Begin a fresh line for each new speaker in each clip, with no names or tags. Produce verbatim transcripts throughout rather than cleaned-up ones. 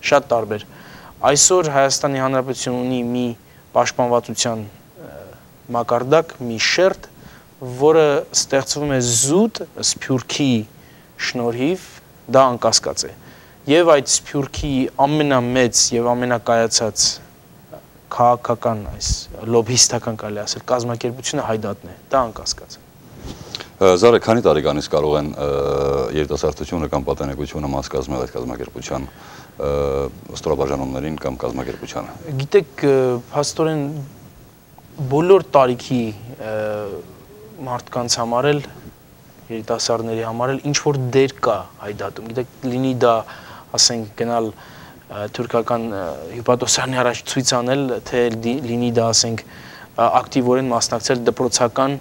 շատ տարբեր։ Այսօր Հայաստանի Հանրապետությունը ունի մի պաշտպանվածության մակարդակ, մի շերտ, որը ստեղծվում է զուտ Սփյուռքի շնորհիվ, դա անկասկած է։ Եվ այդ Սփյուռքի ամենամեծ եւ ամենակայացած քաղաքական այս լոբիստական կարելի ասել կազմակերպությունը Հայդատն է, դա անկասկած է։
Զարե, քանի տարեկանից կարող են երիտասարդությունը կամ պատանեկությունը մաս կազմել այդ կազմակերպության ստորաբաժանումներին կամ կազմակերպությանը։
Գիտեք, փաստորեն բոլոր տարիքի մարդկանց համար էլ, երիտասարդների համար էլ ինչ որ դեր կա Հայդատում։ Գիտեք, լինի դա, ասենք, գնալ թուրքական հյուպատոսարանի առաջ ցույց անել, թե լինի դա, ասենք, ակտիվորեն մասնակցել դպրոցական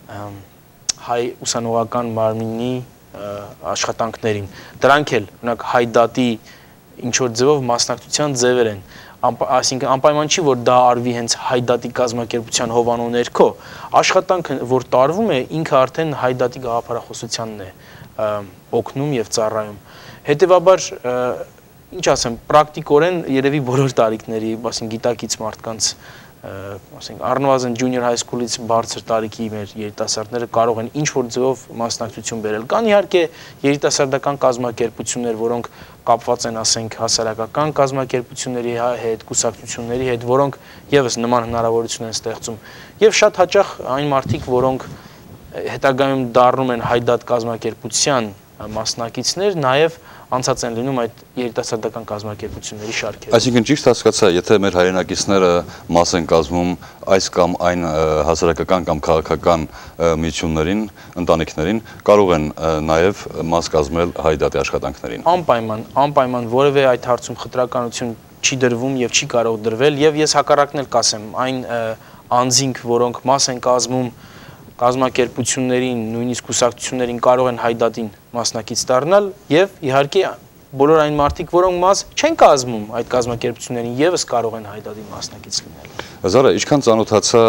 հայ ուսանողական մարմինի աշխատանքներին։ Դրանք էլ, օրինակ, Հայդատի ինչ-որ ձևով մասնակցության ձևեր են, այսինքն անպայման չի, որ դա արվի հենց Հայդատի կազմակերպության հովանու ներքո, աշխատանքը, որ տարվում է, ինքը արդեն Հայդատի գաղափարախոսությանն է օգնում եւ ծառայում։ Հետևաբար, ինչ ասեմ, պրակտիկորեն երևի բոլոր տարիքների, ասենք, գիտակից մարդկանց ասենք, առնվազն junior high school-ից բարձր տարիքի մեր երիտասարդները կարող են ինչ-որ ձևով մասնակցություն բերել։ Կան իհարկե երիտասարդական կազմակերպություններ, որոնք կապված են, ասենք, հասարակական կազմակերպությունների հետ, կուսակցությունների հետ, որոնք եւս նման հնարավորություն են ստեղծում։ Եվ շատ հաճախ այն մարդիկ, որոնք հետագայում դառնում են Հայդատ կազմակերպության մասնակիցներ, նաեւ անցած են լինում այդ երիտասարդական կազմակերպությունների շարքերը։
Այսինքն ճիշտ հասկացա, եթե մեր հայրենակիցները մաս են կազմում այս կամ այն հասարակական կամ քաղաքական միություններին, ընտանիքներին, կարող են նաև մաս կազմել Հայդատի աշխատանքներին։
Անպայման, անպայման որևէ այդ հարցում խտրականություն չի դրվում եւ չի կարող դրվել, եւ ես հակառակն էլ կասեմ, այն անձինք, որոնք մաս են կազմում կազմակերպություններին, նույնիսկ կուսակցություններին կարող են Հայդատին մասնակից դառնալ եւ իհարկե բոլոր այն մարդիկ, որոնք մաս չեն կազմում այդ կազմակերպություններին, եւս կարող են Հայդատի մասնակից լինել։
Զարա, ինչքան ծանոթացա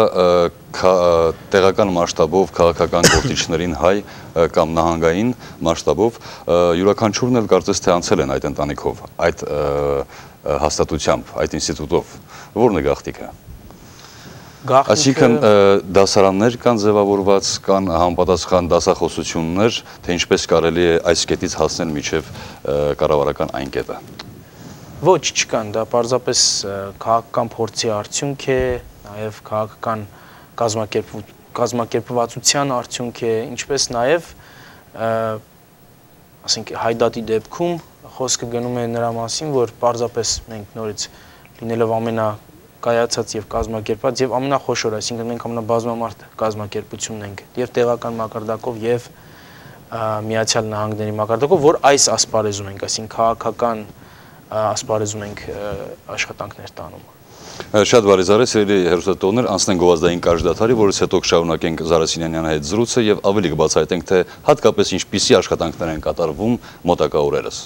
տեղական մասշտաբով քաղաքական գործիչներին հայ կամ նահանգային մասշտաբով, յուրաքանչյուրն էլ կարծես թե անցել են այդ ընտանիքով, այդ հաստատությամբ, այդ ինստիտուտով, որն է գաղտնիքը։ Այսինքն դասարաններ կան ձևավորված, կան համապատասխան դասախոսություններ, թե ինչպես կարելի է այս կետից հասնել մինչև կառավարական այն կետը։
Ոչ, չկան, դա պարզապես քաղաքական փորձի արդյունք է, նաև քաղաքական կազմակերպվածության արդյունք է, ինչպես նաև, ասենք, Հայդատի դեպքում խոսքը գնում է նրա մասին, որ պարզապես մենք նորից լինելով ամենա կայացած եւ կազմակերպված եւ ամենախոշոր, այսինքն մենք ամենաբազմամարդ կազմակերպությունն ենք եւ տեղական մակարդակով եւ Միացյալ Նահանգների մակարդակով, որ այս ասպարեզում ենք, այսինքն քաղաքական ասպարեզում ենք աշխատանքներ տանում։
Շատ բարի Զարե, սիրելի հեռուստատողներ, անցնենք գովազդային կարճ դադարի, որից հետո կշարունակենք Զարա Սինյանյանի հետ զրույցը եւ ավելի կբացահայտենք, թե հատկապես ինչպիսի աշխատանքներ են կատարվում մոտակա օրերս։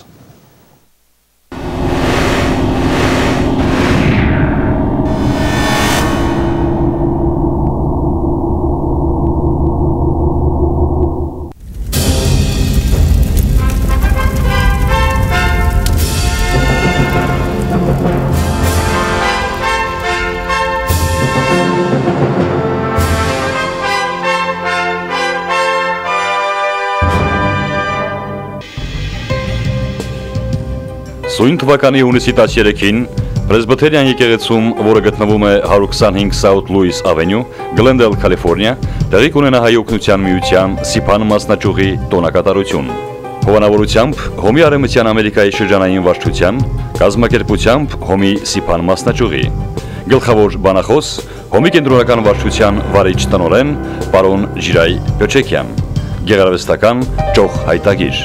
Սույն թվականի հունիսի տասներեքին Պրեսբիթերիան եկեղեցում, որը գտնվում է հարյուր քսանհինգ South Louis Avenue, Glendale, Կալիֆոռնիա, տեղի կունենա Հայ օգնության միության Սիփան մասնաճյուղի տոնակատարություն։ Հովանավորությամբ Հոմի Արևմտյան Ամերիկայի շրջանային վարչության, կազմակերպությամբ Հոմի Սիփան մասնաճյուղի։ Գլխավոր բանախոս Հոմի կենտրոնական վարչության վարիչ տնօրեն պարոն Ժիրայ Պյոչեկյան։ Գեղարվեստական ճոխ հայտագիր։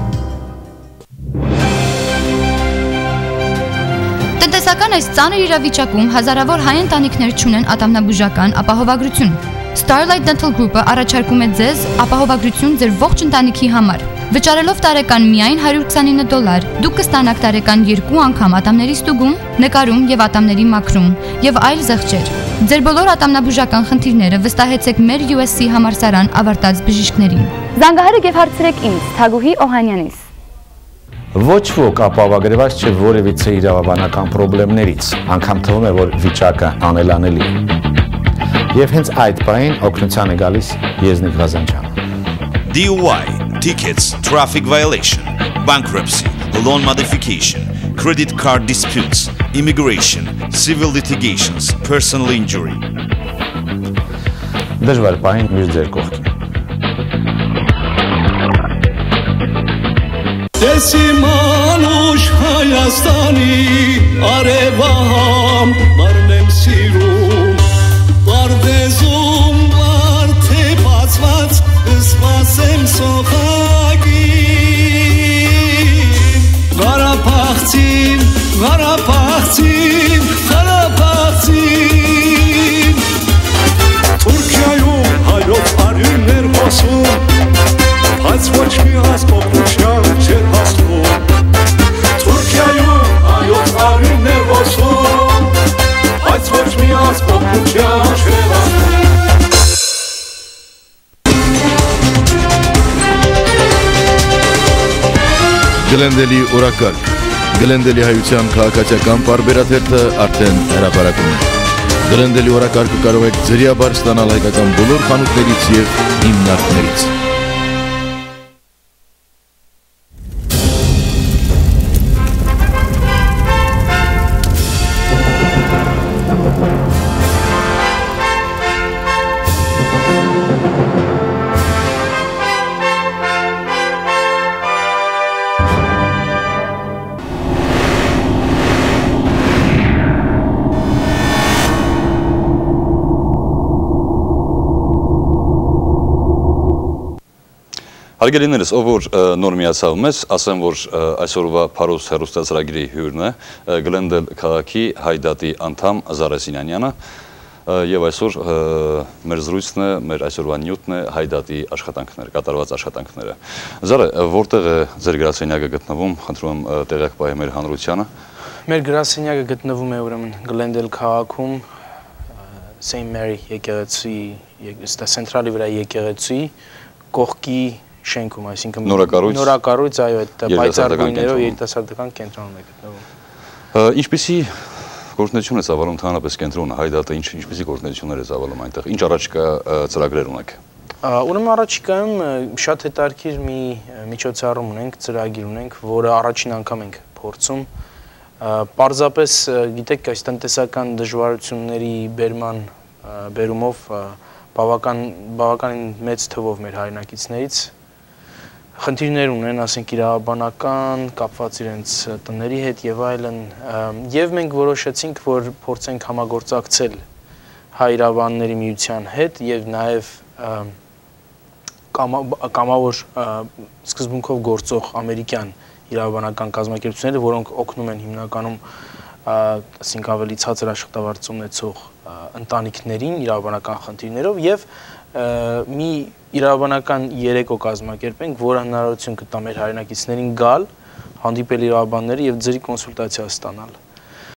Տնտեսական այս ծանր իրավիճակում հազարավոր հայ ընտանիքներ չունեն ատամնաբուժական ապահովագրություն։ Starlight Dental Group-ը առաջարկում է ձեզ ապահովագրություն ձեր ողջ ընտանիքի համար։ Վճարելով տարեկան միայն հարյուր քսանինը դոլար, դուք կստանաք տարեկան երկու անգամ ատամների ստուգում, նկարում եւ ատամների մաքրում եւ այլ զեղչեր։ Ձեր բոլոր ատամնաբուժական խնդիրները վստահեցեք մեր յու էս սի համալսարան ավարտած բժիշկներին։ Զանգահարեք եւ հարցրեք ինձ, Թագուհի Օհանյանից։
Ոչ ոք ապահովագրված չէ որևիցե իրավաբանական խնդիրներից, անգամ թվում է, որ վիճակը անելանելի է։ Եվ հենց այդ պահին օգնության է գալիս Եզնիկ Ղազանջյանը։
D U I, tickets, traffic violation, bankruptcy, loan modification, credit card disputes, immigration, civil litigations, personal injury.
Դժվար պահին միշտ ձեր կողքին։
Դեսիմանուշ Հայաստանի արևահամ մարնեմ սիրում, բարդեզում վարդե բացված սպասեմ սոխագին, Ղարաբաղցին, Ղարաբաղցին, Ղարաբաղցին, Թուրքիայում հայոց արյուններ հոսում, բայց ոչ մի հասկոպության չեր հասնում, Թուրքիայում հայոց արյուններ հոսում, բայց ոչ մի հասկոպության չեր հասնում։
Գլենդելի օրակարգ, Գլենդելի հայության քաղաքացիական պարբերաթերթը արդեն հրապարակում է։ Գլենդելի օրակարգը կարող եք ձրիաբար ստանալ հայկական բոլոր խանութներից և հիմնարկներից։
Հարգելիներս, ով որ նոր միացավ մեզ, ասեմ, որ այսօրվա Փարոս հեռուստացրագրի հյուրն է Գլենդել քաղաքի Հայդատի անդամ Զարե Սինյանյանը, եւ այսօր մեր զրույցն է, մեր այսօրվա նյութն է Հայդատի աշխատանքները, կատարված աշխատանքները։ Զարե, որտեղ է ձեր գրասենյակը գտնվում, խնդրում եմ տեղյակ պահի մեր հանրությանը։
Մեր գրասենյակը գտնվում է ուրեմն Գլենդել քաղաքում, Saint Mary եկեղեցի, Սենտրալի վրա եկեղեցի կողքի շենքում, այսինքն նորակառույց, այո, այդ պայծառ գույներով երիտասարդական կենտրոնում է գտնվում։
Ինչպիսի գործունեություն է ծավալում ընդհանրապես կենտրոնը, Հայդատը ինչպիսի գործունեություններ է ծավալում այնտեղ, ինչ առաջիկա ծրագրեր ունեք։
Ուրեմն առաջիկայում շատ հետաքրքիր մի միջոցառում ունենք, ծրագիր ունենք, որը առաջին անգամ ենք փորձում։ Պարզապես գիտեք, այս տնտեսական դժվարությունների բերման բերումով բավականին մեծ թվով մեր հայրենակիցներից խնդիրներ ունեն, ասենք իրավաբանական, կապված իրենց տների հետ եւ այլն, եւ մենք որոշեցինք, որ փորձենք համագործակցել հայ իրավաբանների միության հետ եւ նաեւ կամավոր սկզբունքով գործող ամերիկյան իրավաբանական կազմակերպությունները, որոնք օգնում են հիմնականում ասենք ավելի ցածր աշխատավարձ ունեցող ընտանիքներին իրավաբանական խնդիրներով եւ մի իրավաբանական երեկո կազմակերպենք, որը հնարավորություն կտա մեր հայրենակիցներին գալ, հանդիպել իրավաբանները եւ ձերի կոնսուլտացիա ստանալ։